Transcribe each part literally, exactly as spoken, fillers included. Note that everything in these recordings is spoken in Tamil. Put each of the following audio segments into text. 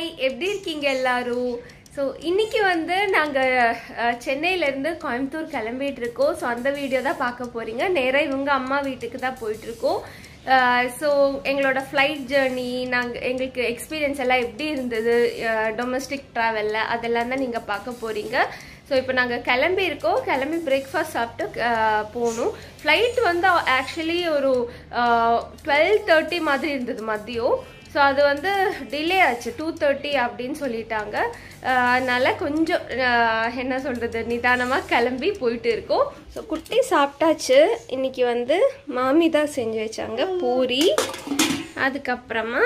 ஹாய், எப்படி இருக்கீங்க எல்லாரும்? ஸோ இன்னைக்கு வந்து நாங்கள் சென்னையிலேருந்து கோயம்புத்தூர் கிளம்பிட்டு இருக்கோம். ஸோ அந்த வீடியோ தான் பார்க்க போறீங்க. நேராக இவங்க அம்மா வீட்டுக்கு தான் போயிட்டு இருக்கோம். ஸோ எங்களோட ஃப்ளைட் ஜேர்னி, நாங்கள் எங்களுக்கு எக்ஸ்பீரியன்ஸ் எல்லாம் எப்படி இருந்தது டொமஸ்டிக் ட்ராவலில், அதெல்லாம் தான் நீங்கள் பார்க்க போறீங்க. ஸோ இப்போ நாங்கள் கிளம்பி இருக்கோம். கிளம்பி பிரேக்ஃபாஸ்ட் சாப்பிட்டு போகணும். ஃப்ளைட் வந்து ஆக்சுவலி ஒரு டுவெல் தேர்ட்டி மாதிரி இருந்தது மதியம். ஸோ அது வந்து டிலே ஆச்சு, டூ தேர்ட்டி அப்படின்னு சொல்லிட்டாங்க. அதனால கொஞ்சம் என்ன சொல்கிறது, நிதானமாக கிளம்பி போயிட்டு இருக்கோம். ஸோ குட்டி சாப்பிட்டாச்சு. இன்றைக்கி வந்து மாமி தான் செஞ்சு வச்சாங்க பூரி, அதுக்கப்புறமா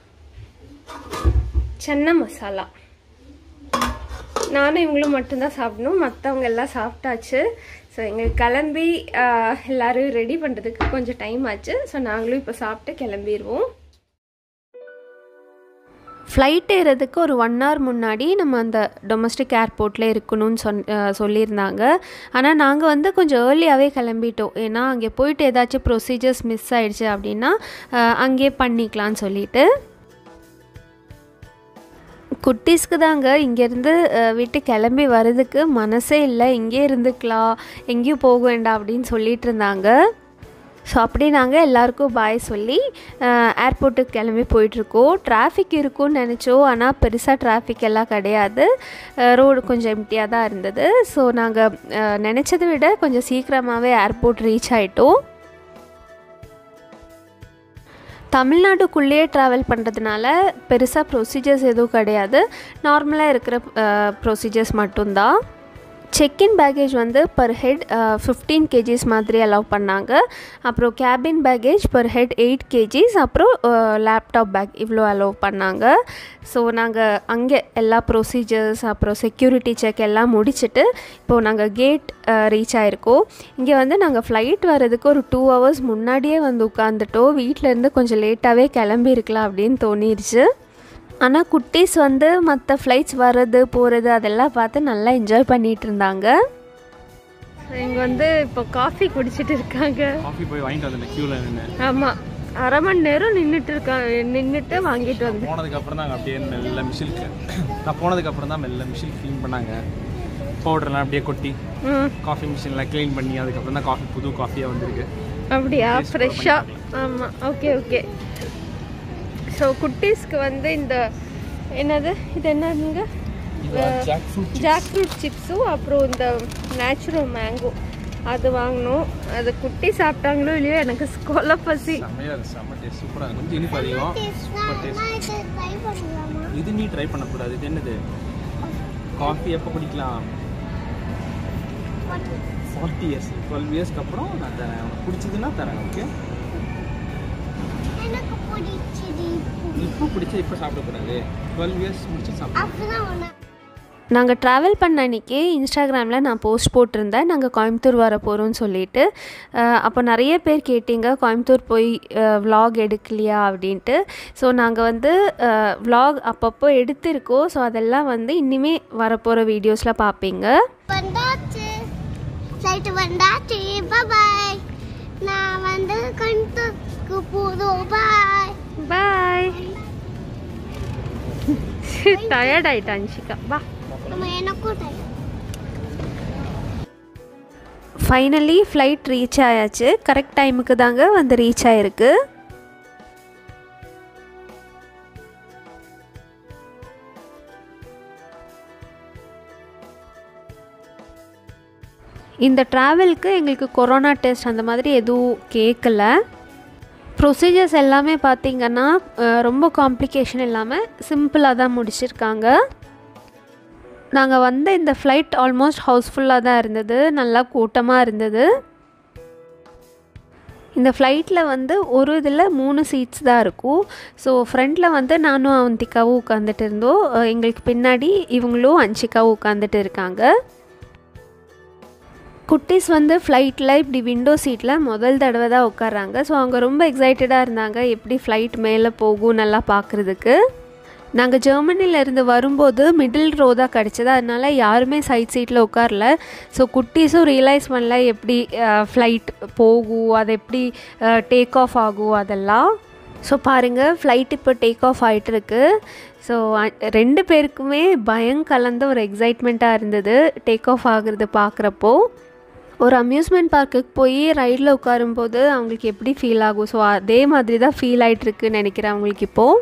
சன்னா மசாலா. நானும் இவங்களும் மட்டும்தான் சாப்பிடணும், மற்றவங்க எல்லாம் சாப்பிட்டாச்சு. ஸோ எங்களுக்கு கிளம்பி எல்லோரும் ரெடி பண்ணுறதுக்கு கொஞ்சம் டைம் ஆச்சு. ஸோ நாங்களும் இப்போ சாப்பிட்டு கிளம்பிடுவோம். ஃப்ளைட் ஏறதுக்கு ஒரு ஒன் ஹவர் முன்னாடி நம்ம அந்த டொமஸ்டிக் ஏர்போர்ட்டில் இருக்கணும்னு சொன் சொல்லியிருந்தாங்க. ஆனால் நாங்கள் வந்து கொஞ்சம் ஏர்லியாகவே கிளம்பிட்டோம். ஏன்னா அங்கே போயிட்டு ஏதாச்சும் ப்ரொசீஜர்ஸ் மிஸ் ஆகிடுச்சு அப்படின்னா அங்கேயே பண்ணிக்கலான்னு சொல்லிட்டு. குட்டீஸ்க்கு தாங்க இங்கேருந்து வீட்டு கிளம்பி வர்றதுக்கு மனசே இல்லை. இங்கே இருந்துக்கலாம், எங்கேயும் போக வேண்டாம் அப்படின்னு சொல்லிட்டு இருந்தாங்க. ஸோ அப்படி நாங்கள் எல்லாருக்கும் பாய் சொல்லி ஏர்போர்ட்டுக்கு கிளம்பி போயிட்டுருக்கோம். டிராஃபிக் இருக்கும்னு நினச்சோம், ஆனால் பெருசாக டிராஃபிக் எல்லாம் கிடையாது. ரோடு கொஞ்சம் எம்டியாக தான் இருந்தது. ஸோ நாங்கள் நினச்சதை விட கொஞ்சம் சீக்கிரமாகவே ஏர்போர்ட் ரீச் ஆகிட்டோம். தமிழ்நாட்டுக்குள்ளேயே ட்ராவல் பண்ணுறதுனால பெருசாக ப்ரொசீஜர்ஸ் எதுவும் கிடையாது. நார்மலாக இருக்கிற ப்ரொசீஜர்ஸ் மட்டும்தான். செக்இன் பேக்கேஜ் வந்து பர் ஹெட் ஃபிஃப்டீன் கேஜிஸ் மாதிரி அலோவ் பண்ணாங்க. அப்புறம் cabin baggage per head eight KGs, அப்புறம் லேப்டாப் பேக் இவ்வளோ அலோவ் பண்ணாங்க. ஸோ நாங்கள் அங்கே எல்லா ப்ரொசீஜர்ஸ் அப்புறம் செக்யூரிட்டி செக் எல்லாம் முடிச்சுட்டு இப்போது நாங்கள் கேட் ரீச் ஆகிருக்கோம். இங்கே வந்து நாங்கள் ஃப்ளைட் வர்றதுக்கு ஒரு டூ ஹவர்ஸ் முன்னாடியே வந்து உட்காந்துட்டோம். வீட்டிலேருந்து கொஞ்சம் லேட்டாகவே கிளம்பியிருக்கலாம் அப்படின்னு தோணிடுச்சு. ஆனால் குட்டீஸ் வந்து மற்ற ஃப்ளைட்ஸ் வர்றது போகிறது அதெல்லாம் பார்த்து நல்லா என்ஜாய் பண்ணிகிட்டு இருந்தாங்க. இங்கே வந்து இப்போ காஃபி குடிச்சிட்டு இருக்காங்க. காஃபி போய் வாங்கிட்டு வந்தேன் க்யூவில் நின்று. ஆமாம், அரை மணி நேரம் நின்றுட்டு இருக்காங்க. நின்றுட்டு வாங்கிட்டு வந்து போனதுக்கப்புறம் தான் அப்படியே மெல்ல மிஷிலுக்கு நான் போனதுக்கப்புறம் தான் மெல்ல மிஷில் க்ளீன் பண்ணாங்க. பவுடர்லாம் அப்படியே கொட்டி காஃபி மிஷின்லாம் க்ளீன் பண்ணி அதுக்கப்புறம் தான் காஃபி புது காஃபியாக வந்திருக்கு. அப்படியா? ஃப்ரெஷ்ஷாக? ஆமாம். Okay okay. ஸோ குட்டீஸ்க்கு வந்து இந்த என்னது இது என்னதுங்க, ஜாக் ஃப்ரூட் சிப்ஸும் அப்புறம் இந்த நேச்சுரல் மேங்கோ அது வாங்கினோம். அது குட்டி சாப்பிட்டாங்களோ இல்லையோ, எனக்கு கொலை பசி. இது நீ ட்ரை பண்ணக்கூடாது. இது என்னது, காஃபி எப்போ குடிக்கலாம்? ஃபார்ட்டி இயர்ஸ் டுவெல் இயர்ஸ்க்கு அப்புறம் நான் தரேன். உனக்கு பிடிச்சதுன்னா தரேன். ஓகே, இப்போ பிடிச்ச இப்போ சாப்பிடக்கூடாது. டுவெல் இயர்ஸ் முடிச்சு சாப்பிடுவோம். நாங்கள் ட்ராவல் பண்ண அன்றைக்கி இன்ஸ்டாகிராமில் நான் போஸ்ட் போட்டிருந்தேன், நாங்கள் கோயம்புத்தூர் வர போகிறோம்னு சொல்லிட்டு. அப்போ நிறைய பேர் கேட்டிங்க கோயம்புத்தூர் போய் விலாக் எடுக்கலையா அப்படின்ட்டு. ஸோ நாங்கள் வந்து விலாக் அப்பப்போ எடுத்திருக்கோம். ஸோ அதெல்லாம் வந்து இனிமே வரப்போகிற வீடியோஸில் பார்ப்பீங்க. நான் வந்து கோயம்புத்தூருக்கு போறோம். பாய் பாய். டயர்ட் ஆயிட்டா அன்ஷிகா. வா. ஃபைனலி ஃப்ளைட் ரீச் ஆயாச்சு. கரெக்ட் டைமுக்கு தாங்க வந்து ரீச் ஆயிருக்கு. இந்த ட்ராவலுக்கு எங்களுக்கு கொரோனா டெஸ்ட் அந்த மாதிரி எதுவும் கேட்கல. ப்ரொசீஜர்ஸ் எல்லாமே பார்த்திங்கன்னா ரொம்ப காம்ப்ளிகேஷன் இல்லாமல் சிம்பிளாக தான் முடிச்சிருக்காங்க. நாங்கள் வந்த இந்த ஃப்ளைட் ஆல்மோஸ்ட் ஹவுஸ்ஃபுல்லாக தான் இருந்தது, நல்லா கூட்டமாக இருந்தது. இந்த ஃப்ளைட்டில் வந்து ஒரு இதில் மூணு சீட்ஸ் தான் இருக்கும். ஸோ ஃப்ரண்டில் வந்து நானும் அவந்திகாவும் உட்காந்துட்டு இருந்தோம். எங்களுக்கு பின்னாடி இவங்களும் அன்ஷிகாவும் உட்காந்துட்டு இருக்காங்க. குட்டீஸ் வந்து ஃப்ளைட்டில் இப்படி விண்டோ சீட்டில் முதல் தடவை தான் உட்காராங்க. ஸோ அவங்க ரொம்ப எக்ஸைட்டடாக இருந்தாங்க, எப்படி ஃப்ளைட் மேலே போகும் நல்லா பார்க்குறதுக்கு. நாங்கள் ஜெர்மனிலேருந்து வரும்போது மிடில் ரோ தான் கிடச்சிது, அதனால் யாருமே சைட் சீட்டில் உட்காரல. ஸோ குட்டீஸும் ரியலைஸ் பண்ணல எப்படி ஃப்ளைட் போகும், அது எப்படி டேக் ஆஃப் ஆகும் அதெல்லாம். ஸோ பாருங்கள் ஃப்ளைட் இப்போ டேக் ஆஃப் ஆகிட்டுருக்கு. ஸோ ரெண்டு பேருக்குமே பயம் கலந்த ஒரு எக்ஸைட்மெண்ட்டாக இருந்தது டேக் ஆஃப் ஆகுறது பார்க்குறப்போ. ஒரு அம்யூஸ்மெண்ட் பார்க்குக்கு போய் ரைடில் உட்காரும்போது அவங்களுக்கு எப்படி ஃபீல் ஆகும், ஸோ அதே மாதிரி தான் ஃபீல் ஆகிட்டுருக்குன்னு நினைக்கிறேன் அவங்களுக்கு இப்போது.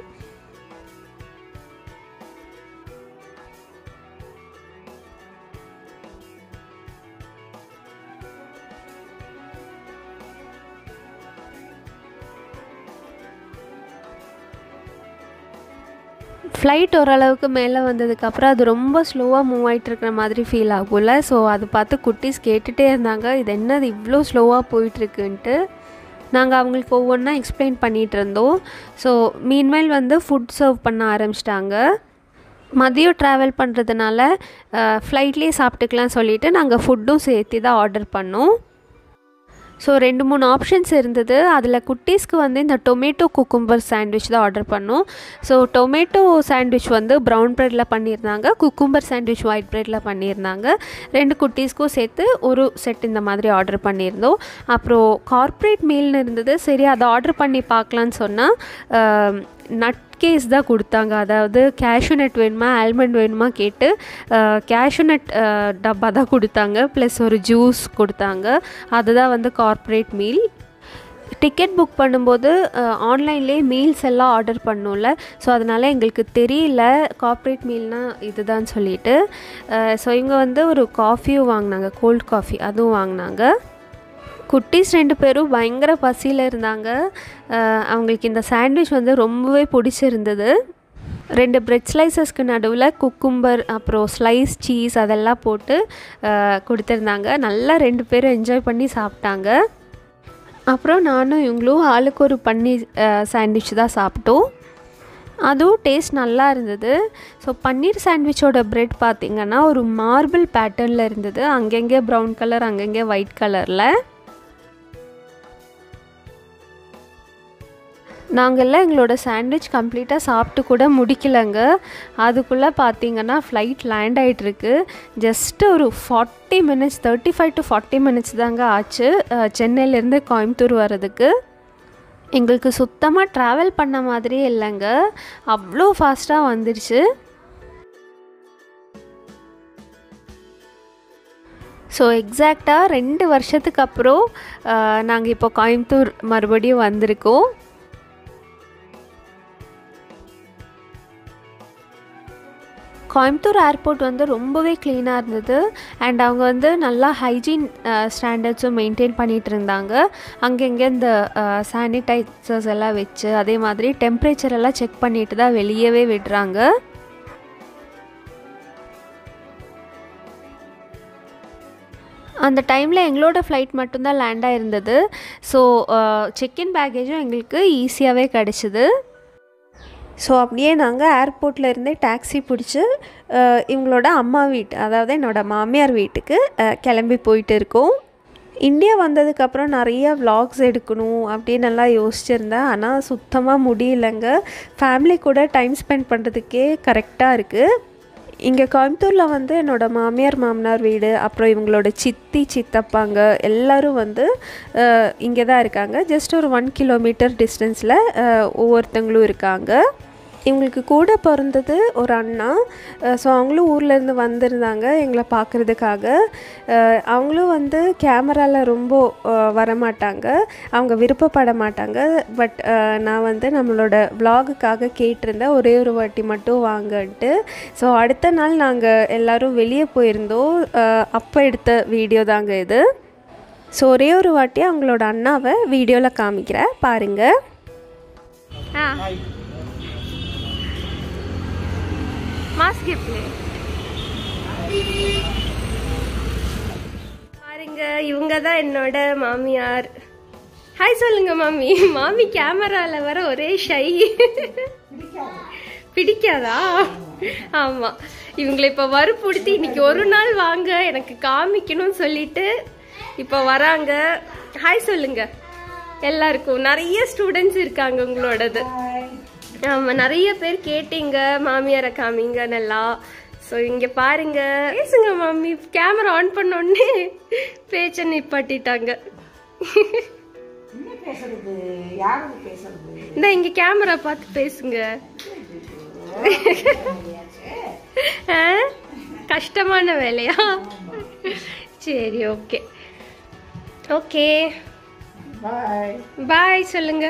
ஃப்ளைட் ஓரளவுக்கு மேலே வந்ததுக்கப்புறம் அது ரொம்ப ஸ்லோவாக மூவ் ஆகிட்டு இருக்கிற மாதிரி ஃபீல் ஆகும்ல. ஸோ அதை பார்த்து குட்டீஸ் கேட்டுகிட்டே இருந்தாங்க, இது என்னது இவ்வளோ ஸ்லோவாக போயிட்டுருக்குன்ட்டு. நாங்கள் அவங்களுக்கு ஒவ்வொன்றா எக்ஸ்பிளைன் பண்ணிகிட்டு இருந்தோம். ஸோ மீன்மைல் வந்து ஃபுட் சர்வ் பண்ண ஆரம்பிச்சிட்டாங்க. மதியம் ட்ராவல் பண்ணுறதுனால ஃப்ளைட்லேயே சாப்பிட்டுக்கலாம் சொல்லிவிட்டு நாங்கள் ஃபுட்டும் சேர்த்து தான் ஆர்டர் பண்ணோம். ஸோ ரெண்டு மூணு ஆப்ஷன்ஸ் இருந்தது. அதில் குட்டீஸ்க்கு வந்து இந்த டொமேட்டோ குக்கும்பர் சாண்ட்விச் தான் ஆர்டர் பண்ணோம். ஸோ டொமேட்டோ சாண்ட்விச் வந்து ப்ரௌன் ப்ரெட்டில் பண்ணியிருந்தாங்க, குக்கும்பர் சாண்ட்விச் ஒயிட் ப்ரெட்டில் பண்ணியிருந்தாங்க. ரெண்டு குட்டீஸ்க்கும் சேர்த்து ஒரு செட் இந்த மாதிரி ஆர்டர் பண்ணியிருந்தோம். அப்புறம் கார்ப்பரேட் மீல்னு இருந்தது. சரி அதை ஆர்டர் பண்ணி பார்க்கலான்னு சொன்னால் நட் கேஸ் தான் கொடுத்தாங்க. அதாவது கேஷ்யூ நட் வேணுமா ஆல்மண்ட் வேணுமா கேட்டு கேஷ்யூ நட் டப்பா தான் கொடுத்தாங்க, ப்ளஸ் ஒரு ஜூஸ் கொடுத்தாங்க. அதுதான் வந்து கார்ப்பரேட் மீல். டிக்கெட் புக் பண்ணும்போது ஆன்லைன்லேயே மீல்ஸ் எல்லாம் ஆர்டர் பண்ணோம்ல, ஸோ அதனால் எங்களுக்கு தெரியல கார்ப்பரேட் மீல்னால் இதுதான் சொல்லிட்டு. ஸோ இவங்க வந்து ஒரு காஃபியும் வாங்கினாங்க, கோல்ட் காஃபி அதுவும் வாங்கினாங்க. குட்டீஸ் ரெண்டு பேரும் பயங்கர பசியில் இருந்தாங்க. அவங்களுக்கு இந்த சாண்ட்விச் வந்து ரொம்பவே பிடிச்சிருந்தது. ரெண்டு பிரெட் ஸ்லைசஸ்க்கு நடுவில் குக்கும்பர் அப்புறம் ஸ்லைஸ் சீஸ் அதெல்லாம் போட்டு கொடுத்துருந்தாங்க. நல்லா ரெண்டு பேரும் என்ஜாய் பண்ணி சாப்பிட்டாங்க. அப்புறம் நானும் இவங்களும் ஆளுக்கு ஒரு பன்னீர் சாண்ட்விச் தான் சாப்பிட்டோம். அதுவும் டேஸ்ட் நல்லா இருந்தது. ஸோ பன்னீர் சாண்ட்விச்சோட ப்ரெட் பார்த்திங்கன்னா ஒரு மார்பிள் பேட்டர்னில் இருந்தது, அங்கங்கே ப்ரௌன் கலர் அங்கங்கே ஒயிட் கலரில். நாங்கள்லாம் எங்களோட சாண்ட்விச் கம்ப்ளீட்டாக சாப்பிட்டு கூட முடிக்கலைங்க. அதுக்குள்ளே பார்த்திங்கன்னா ஃப்ளைட் லேண்ட் ஆகிட்டுருக்கு. ஜஸ்ட்டு ஒரு forty minutes thirty five to forty minutes தாங்க ஆச்சு சென்னையிலேருந்து கோயம்புத்தூர் வர்றதுக்கு. எங்களுக்கு சுத்தமாக ட்ராவல் பண்ண மாதிரியே இல்லைங்க, அவ்வளோ ஃபாஸ்ட்டாக வந்துடுச்சு. ஸோ எக்ஸாக்டாக ரெண்டு வருஷத்துக்கு அப்புறம் நாங்கள் இப்போ கோயம்புத்தூர் மறுபடியும் வந்திருக்கோம். கோயம்புத்தூர் ஏர்போர்ட் வந்து ரொம்பவே க்ளீனாக இருந்தது. அண்ட் அவங்க வந்து நல்லா ஹைஜீன் ஸ்டாண்டர்ட்ஸும் மெயின்டைன் பண்ணிகிட்டு இருந்தாங்க. அங்கங்கே இந்த சானிடைசர்ஸ் எல்லாம் வச்சு அதே மாதிரி டெம்பரேச்சர் எல்லாம் செக் பண்ணிட்டு தான் வெளியவே விடுறாங்க. அந்த டைமில் எங்களோட ஃப்ளைட் மட்டும்தான் லேண்ட் ஆகிருந்தது. ஸோ செக்இன் பேக்கேஜும் எங்களுக்கு ஈஸியாகவே கிடச்சிது. ஸோ அப்படியே நாங்கள் ஏர்போர்ட்டில் இருந்தே டாக்ஸி பிடிச்சி இவங்களோட அம்மா வீட்டு, அதாவது என்னோடய மாமியார் வீட்டுக்கு கிளம்பி போயிட்டு இருக்கோம். இந்தியா வந்ததுக்கப்புறம் நிறைய விலாக்ஸ் எடுக்கணும் அப்படின்னு எல்லாம் யோசிச்சுருந்தேன், ஆனால் சுத்தமாக முடியலைங்க. ஃபேமிலி கூட டைம் ஸ்பெண்ட் பண்ணுறதுக்கே கரெக்டாக இருக்குது. இங்கே கோயம்புத்தூரில் வந்து என்னோடய மாமியார் மாமனார் வீடு, அப்புறம் இவங்களோட சித்தி சித்தப்பாங்க எல்லோரும் வந்து இங்கே தான் இருக்காங்க. ஜஸ்ட் ஒரு ஒன் கிலோமீட்டர் டிஸ்டன்ஸில் ஒவ்வொருத்தங்களும் இருக்காங்க. இவங்களுக்கு கூட பிறந்தது ஒரு அண்ணா. ஸோ அவங்களும் ஊர்லேருந்து வந்திருந்தாங்க எங்களை பார்க்குறதுக்காக. அவங்களும் வந்து கேமராவில் ரொம்ப வரமாட்டாங்க, அவங்க விருப்பப்பட மாட்டாங்க. பட் நான் வந்து நம்மளோட விலாகுக்காக கேட்டிருந்தேன் ஒரே ஒரு வாட்டி மட்டும் வாங்கன்ட்டு. ஸோ அடுத்த நாள் நாங்கள் எல்லோரும் வெளியே போயிருந்தோம், அப்போ எடுத்த வீடியோ தாங்க இது. ஸோ ஒரே ஒரு வாட்டி அவங்களோட அண்ணாவை வீடியோவில் காமிக்கிறேன் பாருங்கள். ஆ மாஸ்க் பாருங்க, இவங்க தான் என்னோட மாமியார். ஹாய் சொல்லுங்க மாமி. மாமி கேமரால வர ஒரே ஷை. பிடிக்காதா? ஆமா, இவங்களை இப்ப வறுப்புடுத்தி இன்னைக்கு ஒரு நாள் வாங்க எனக்கு காமிக்கணும்னு சொல்லிட்டு இப்ப வராங்க. ஹாய் சொல்லுங்க எல்லாருக்கும். நிறைய ஸ்டூடெண்ட்ஸ் இருக்காங்க உங்களோடது. ஆமா, நிறைய பேர் கேட்டீங்க மாமியாரை காமிங்கன்னு எல்லாம். ஸோ இங்க பாருங்க, பேசுங்க மாமி. கேமரா ஆன் பண்ணோடனே பேச்ச நிப்பாட்டிட்டாங்க. பேசுறது யாருக்கு பேசுறது இந்த இங்க கேமரா பார்த்து பேசுங்க கஷ்டமான வேலையா சரி ஓகே ஓகே பாய் பாய் சொல்லுங்க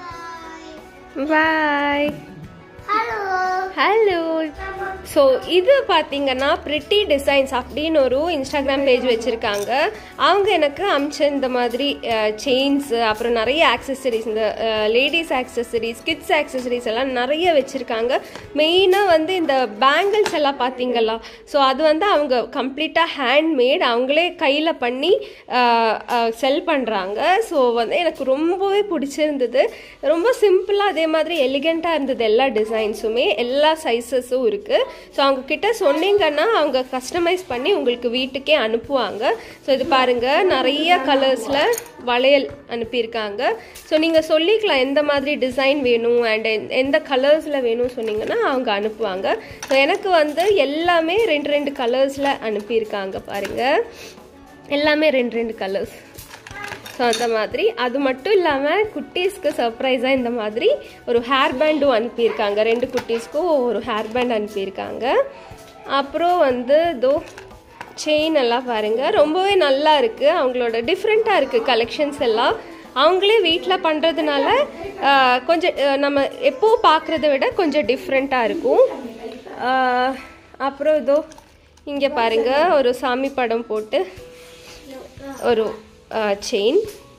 பாய் ஹலோ ஹலோ ஸோ இது பார்த்தீங்கன்னா பிரிட்டி டிசைன்ஸ் அப்படின்னு ஒரு இன்ஸ்டாகிராம் பேஜ் வச்சுருக்காங்க அவங்க எனக்கு அமிச்ச இந்த மாதிரி செயின்ஸு அப்புறம் நிறைய ஆக்சசரிஸ் இந்த லேடிஸ் ஆக்சசரிஸ் கிட்ஸ் ஆக்சசரிஸ் எல்லாம் நிறைய வச்சுருக்காங்க மெயினாக வந்து இந்த பேங்கிள்ஸ் எல்லாம் பார்த்தீங்களா ஸோ அது வந்து அவங்க கம்ப்ளீட்டாக ஹேண்ட்மேட் அவங்களே கையில் பண்ணி செல் பண்ணுறாங்க ஸோ வந்து எனக்கு ரொம்பவே பிடிச்சிருந்தது ரொம்ப சிம்பிளாக அதே மாதிரி எலிகெண்ட்டாக இருந்தது எல்லா டிசைன்ஸுமே எல்லா சைஸஸும் இருக்குது ஸோ அவங்க கிட்ட சொன்னீங்கன்னா அவங்க கஸ்டமைஸ் பண்ணி உங்களுக்கு வீட்டுக்கே அனுப்புவாங்க ஸோ இது பாருங்கள் நிறைய கலர்ஸில் வளையல் அனுப்பியிருக்காங்க ஸோ நீங்கள் சொல்லிக்கலாம் எந்த மாதிரி டிசைன் வேணும் அண்ட் எந்த கலர்ஸில் வேணும்னு சொன்னீங்கன்னா அவங்க அனுப்புவாங்க ஸோ எனக்கு வந்து எல்லாமே ரெண்டு ரெண்டு கலர்ஸில் அனுப்பியிருக்காங்க பாருங்கள் எல்லாமே ரெண்டு ரெண்டு கலர்ஸ் ஸோ அந்த மாதிரி அது மட்டும் இல்லாமல் குட்டீஸ்க்கு சர்ப்ரைஸாக இந்த மாதிரி ஒரு ஹேர் பேண்டும் அனுப்பியிருக்காங்க ரெண்டு குட்டீஸ்க்கும் ஒரு ஹேர் பேண்ட் அனுப்பியிருக்காங்க அப்புறம் வந்து இதோ செயின் எல்லாம் பாருங்கள் ரொம்பவே நல்லா இருக்குது அவங்களோட டிஃப்ரெண்ட்டாக இருக்குது கலெக்ஷன்ஸ் எல்லாம் அவங்களே வீட்டில் பண்ணுறதுனால கொஞ்சம் நம்ம எப்போவும் பார்க்குறத விட கொஞ்சம் டிஃப்ரெண்ட்டாக இருக்கும் அப்புறம் இதோ இங்கே பாருங்கள் ஒரு சாமி படம் போட்டு ஒரு செயின்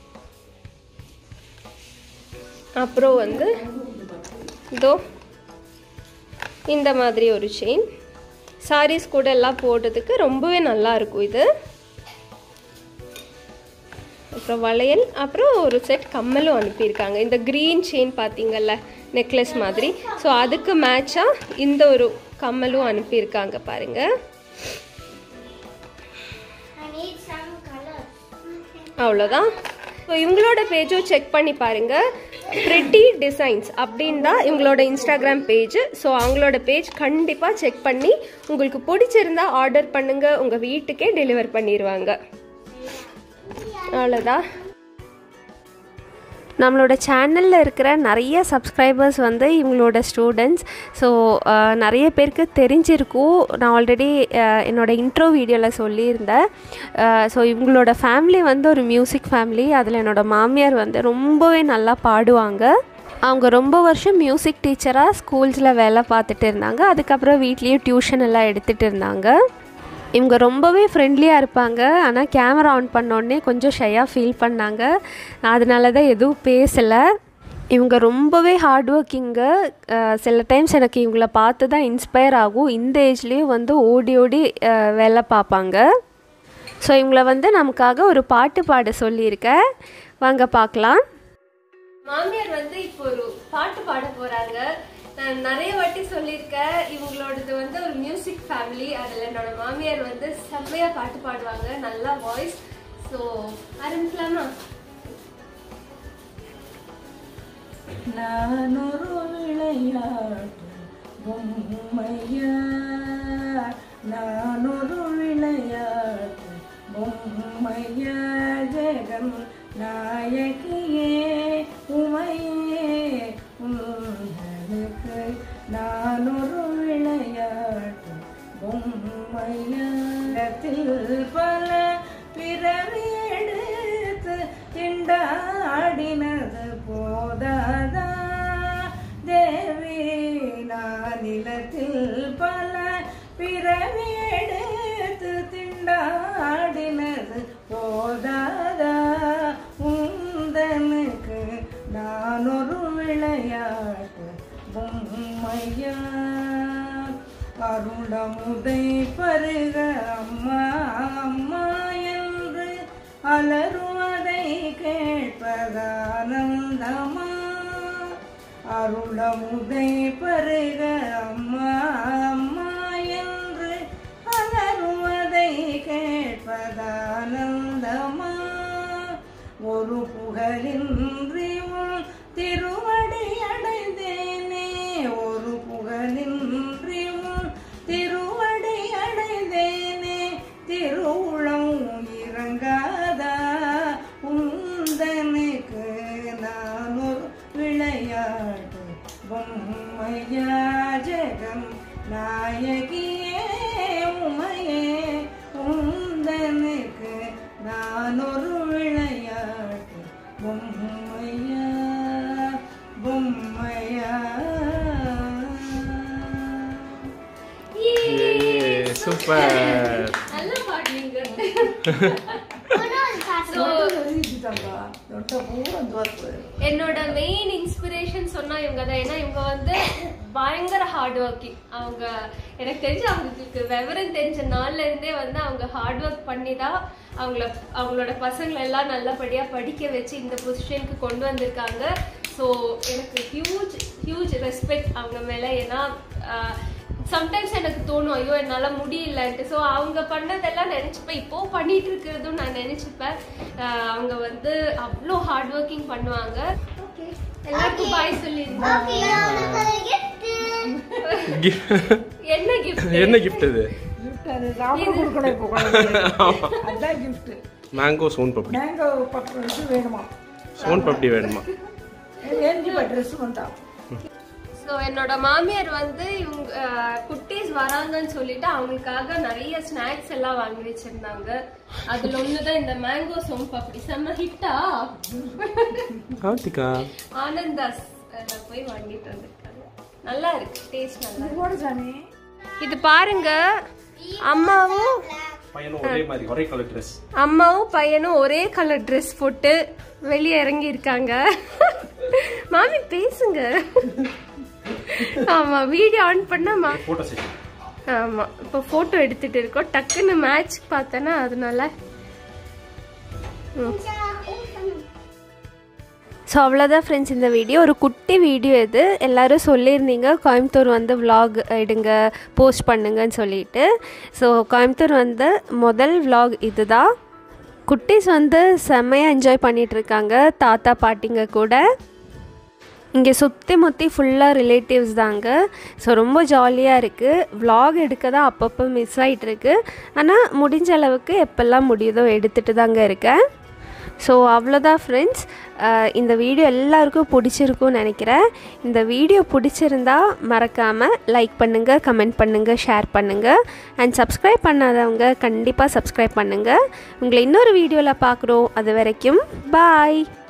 அப்புறம் வந்து இதோ இந்த மாதிரி ஒரு செயின் சாரீஸ் கூட எல்லாம் போடுறதுக்கு ரொம்பவே நல்லா இருக்கும் இது அப்புறம் வளையல் அப்புறம் ஒரு செட் கம்மலும் அனுப்பியிருக்காங்க இந்த க்ரீன் செயின் பார்த்தீங்கல்ல நெக்லஸ் மாதிரி ஸோ அதுக்கு மேட்சாக இந்த ஒரு கம்மலும் அனுப்பியிருக்காங்க பாருங்கள் அவ்வளோதான் ஸோ இவங்களோட பேஜும் செக் பண்ணி பாருங்கள் பிரிட்டி டிசைன்ஸ் அப்படின்னு தான் இவங்களோட இன்ஸ்டாகிராம் பேஜ் ஸோ அவங்களோட பேஜ் கண்டிப்பாக செக் பண்ணி உங்களுக்கு பிடிச்சிருந்தா ஆர்டர் பண்ணுங்கள் உங்கள் வீட்டுக்கே டெலிவர் பண்ணிடுவாங்க அவ்வளோதான் நம்மளோட சேனலில் இருக்கிற நிறைய சப்ஸ்கிரைபர்ஸ் வந்து இவங்களோட ஸ்டூடெண்ட்ஸ் ஸோ நிறைய பேருக்கு தெரிஞ்சிருக்கும் நான் ஆல்ரெடி என்னோடய இன்ட்ரோ வீடியோவில் சொல்லியிருந்தேன் ஸோ இவங்களோட ஃபேமிலி வந்து ஒரு மியூசிக் ஃபேமிலி அதில் என்னோடய மாமியார் வந்து ரொம்பவே நல்லா பாடுவாங்க அவங்க ரொம்ப வருஷம் மியூசிக் டீச்சராக ஸ்கூல்ஸில் வேலை பார்த்துட்டு இருந்தாங்க அதுக்கப்புறம் வீட்லேயும் டியூஷன் எல்லாம் எடுத்துகிட்டு இருந்தாங்க இவங்க ரொம்பவே ஃப்ரெண்ட்லியாக இருப்பாங்க ஆனால் கேமரா ஆன் பண்ணோடனே கொஞ்சம் ஷையாக ஃபீல் பண்ணாங்க அதனால தான் எதுவும் பேசலை இவங்க ரொம்பவே ஹார்ட் ஒர்க்கிங்கு சில டைம்ஸ் எனக்கு இவங்கள பார்த்து தான் இன்ஸ்பயர் ஆகும் இந்த ஏஜ்லேயும் வந்து ஓடி ஓடி வேலை பார்ப்பாங்க ஸோ இவங்கள வந்து நமக்காக ஒரு பாட்டு பாட சொல்லியிருக்கேன் வாங்க பார்க்கலாம் மாமியார் வந்து இப்போ ஒரு பாட்டு பாட போகிறாங்க நான் நிறைய வாட்டி சொல்லியிருக்கேன் இவங்களோடது வந்து ஒரு மியூசிக் ஃபேமிலி அதில் என்னோட மாமியார் வந்து செம்மையாக பாட்டு பாடுவாங்க நல்லா வாய்ஸ் ஸோ ஆரம்பிக்கலாமா நான் ஒரு விளையாட்டு பொம்மையா நான் ஒரு விளையாட்டு பொம்மையா ஜெகன் நாயகியே உமையே உங்களுக்கு நான் ஒரு விளையாட்டு பொம்மையாத்தில் பல பிறவி எடுத்து திண்டாடினது போதாதா தேவி நானிலத்தில் பல பிறவி எடுத்து திண்டாடினது போதாதா உந்தனுக்கு நான் ஒரு விளையாட்டு பொம்மையா அருளமுதை பருக அம்மா அம்மா என்று அலறுவதை கேட்பதானந்தமா அருளமுதை பருக அம்மா அம்மா என்று அலறுவதை கேட்பதானந்தமா ஒரு புகழின்றி உன் திருவடி அடைந்தேனே ஒரு புகழின்றி உன் திருவடி அடைந்தேனே திருவுளம் இறங்காதா உந்தனுக்கு பொம்மையா ஜெகம் நாயகியே உமையே உந்தனுக்கு நான் ஒரு விளையாட்டு பொம்மையா பொம்மையா. சூப்பர். நல்லா பாடுவீங்க. என்னோட மெயின் இன்ஸ்பிரேஷன் சொன்னா இவங்க தான். ஏன்னா இவங்க வந்து பயங்கர ஹார்ட் ஒர்க்கிங். அவங்க எனக்கு தெரிஞ்சு அவங்களுக்கு விவரம் தெரிஞ்ச நாள்ல இருந்தே வந்து அவங்க ஹார்ட் ஒர்க் பண்ணி தான் அவங்கள அவங்களோட பசங்களை எல்லாம் நல்லபடியா படிக்க வச்சு இந்த பொசிஷனுக்கு கொண்டு வந்திருக்காங்க. ஸோ எனக்கு ஹியூஜ் ஹியூஜ் ரெஸ்பெக்ட் அவங்க மேல. ஏன்னா சம்டைம்ஸ் எனக்கு தோணும் ஐயோ என்னால் முடியலன்ட்டு. ஸோ அவங்க பண்ணதெல்லாம் நினச்சிப்பேன், இப்போ பண்ணிட்டு இருக்கிறதும் நான் நினச்சிப்பேன். அவங்க வந்து அவ்வளோ ஹார்ட் ஒர்க்கிங் பண்ணுவாங்க. ஓகே, எல்லாருக்கும் பாய் சொல்லிருந்தேன். என்ன கிஃப்ட்? என்ன கிஃப்ட் இது? மேங்கோ சோன் பப்டி. மேங்கோ பப்டி வேணுமா? சோன் பப்டி வேணுமா? ஸோ என்னோட மாமியார் வந்து இவங்க குட்டீஸ் வராங்கன்னு சொல்லிட்டு அவங்களுக்காக நிறைய ஸ்நாக்ஸ் எல்லாம் வாங்கி வச்சிருந்தாங்க. அதுல ஒண்ணுதான் இந்த மேங்கோ சோன் பப்டி. செம்ம ஹிட்டா ஆனந்தாஸ் போய் வாங்கிட்டு வந்திருக்காங்க. நல்லா இருக்கு, டேஸ்ட் நல்லா இருக்கு. இது பாருங்க, அம்மாவும் பையனும் ஒரே மாதிரி ஒரே கலர் ட்ரெஸ். அம்மாவும் பையனும் ஒரே கலர் ட்ரெஸ் போட்டு வெளியே இறங்கி இருக்காங்க. மாமி பேசுங்க. ஆமா, வீடியோ ஆன் பண்ணாமா? Photo session. ஆமா, இப்போ போட்டோ எடுத்துட்டு இருக்கோம். டக்குன்னு மேட்ச் பார்த்தேன்னா அதனால. ஸோ அவ்வளோதான் ஃப்ரெண்ட்ஸ் இந்த வீடியோ. ஒரு குட்டி வீடியோ இது. எல்லோரும் சொல்லியிருந்தீங்க கோயம்புத்தூர் வந்து விலாக் எடுங்க, போஸ்ட் பண்ணுங்கன்னு சொல்லிட்டு. ஸோ கோயம்புத்தூர் வந்து முதல் விலாக் இது தான். குட்டீஸ் வந்து செம்மையாக என்ஜாய் பண்ணிகிட்ருக்காங்க தாத்தா பாட்டிங்க கூட. இங்கே சுற்றி முற்றி ஃபுல்லாக ரிலேட்டிவ்ஸ் தாங்க. ஸோ ரொம்ப ஜாலியாக இருக்குது. விலாக் எடுக்க தான் அப்பப்போ மிஸ் ஆகிட்டுருக்கு. ஆனால் முடிஞ்ச அளவுக்கு எப்போல்லாம் முடியுதோ எடுத்துகிட்டு தாங்க இருக்கேன். ஸோ அவ்வளோதான் ஃப்ரெண்ட்ஸ். இந்த வீடியோ எல்லாருக்கும் பிடிச்சிருக்கும்னு நினைக்கிறேன். இந்த வீடியோ பிடிச்சிருந்தா மறக்காமல் லைக் பண்ணுங்கள், கமெண்ட் பண்ணுங்கள், ஷேர் பண்ணுங்கள். அண்ட் சப்ஸ்கிரைப் பண்ணாதவங்க கண்டிப்பாக சப்ஸ்கிரைப் பண்ணுங்கள். உங்களை இன்னொரு வீடியோவில் பார்க்குறோம். அது வரைக்கும் பாய்.